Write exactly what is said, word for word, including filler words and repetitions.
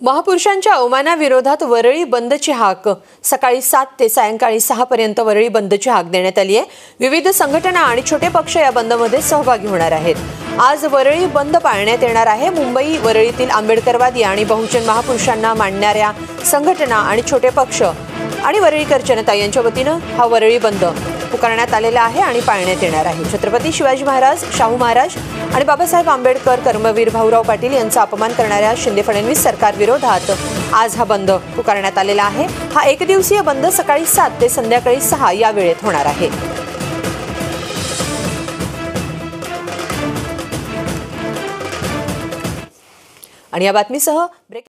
महापुरुषांच्या अवमानाविरोधात वरळी बंदची हाक सकाळी सात ते सायंकाळी सहा पर्यंत वरळी बंदची हाक देण्यात आली आहे। विविध संघटना आणि छोटे पक्ष या बंदमध्ये सहभागी होणार आहेत। आज वरळी बंद पाळण्यात येणार आहे। मुंबई वरळीतील आंबेडकरवादी आणि बहुजन महापुरुषांना मानणाऱ्या संघटना आणि छोटे पक्ष आणि वरळीकर जनता यांच्या वतीनं हा वरळी बंद पुकारण्यात आलेला आहे आणि पाळण्यात येणार आहे। छत्रपती शिवाजी महाराज, शाहू महाराज आणि बाबासाहेब आंबेडकर, कर्मवीर भाऊराव पाटील यांचा अपमान करणाऱ्या शिंदे फडणवीस सरकार विरोधात आज हा बंद पुकारण्यात आलेला आहे। हा एक दिवसीय बंद सकाळी सात ते संध्याकाळी सहा या वेळेत होणार आहे। आणि या बातमीसह ब्रेक